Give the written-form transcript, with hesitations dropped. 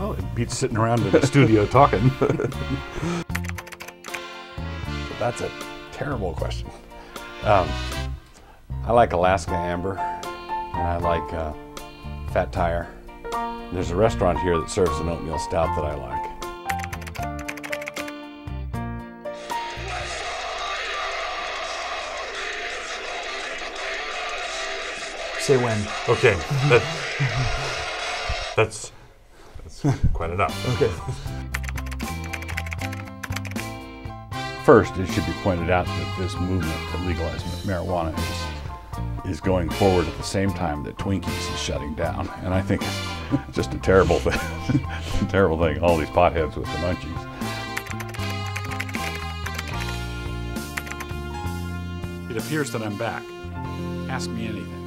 Well, it beats sitting around in the studio talking. That's a terrible question. I like Alaska Amber, and I like Fat Tire. There's a restaurant here that serves an oatmeal stout that I like. Say when. Okay, that's quite enough. Okay. First, it should be pointed out that this movement to legalize marijuana is going forward at the same time that Twinkies is shutting down, and I think it's just a terrible thing. A terrible thing. All these potheads with the munchies. It appears that I'm back. Ask me anything.